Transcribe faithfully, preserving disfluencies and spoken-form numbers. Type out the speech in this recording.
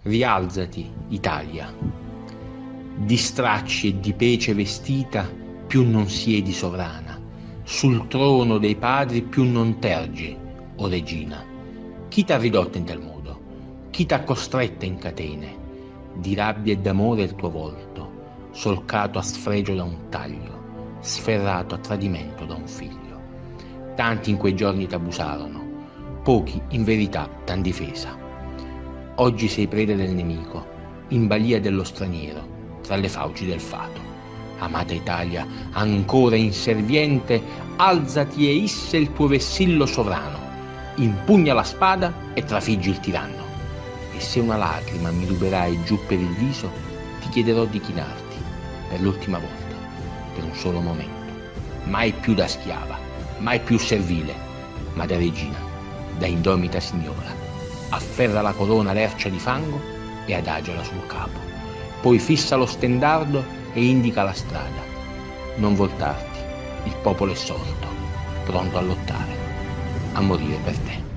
Rialzati, Italia. Di stracci e di pece vestita, più non siedi sovrana. Sul trono dei padri più non tergi, o regina. Chi t'ha ridotta in tal modo? Chi t'ha costretta in catene? Di rabbia e d'amore il tuo volto, solcato a sfregio da un taglio, sferrato a tradimento da un figlio. Tanti in quei giorni t'abusarono, pochi in verità t'han difesa. Oggi sei preda del nemico, in balia dello straniero, tra le fauci del fato. Amata Italia, ancora inserviente, alzati e isse il tuo vessillo sovrano, impugna la spada e trafiggi il tiranno. E se una lacrima mi ruberai giù per il viso, ti chiederò di chinarti, per l'ultima volta, per un solo momento, mai più da schiava, mai più servile, ma da regina, da indomita signora. Afferra la corona lercia di fango e adagiala sul capo. Poi fissa lo stendardo e indica la strada. Non voltarti, il popolo è sorto, pronto a lottare, a morire per te.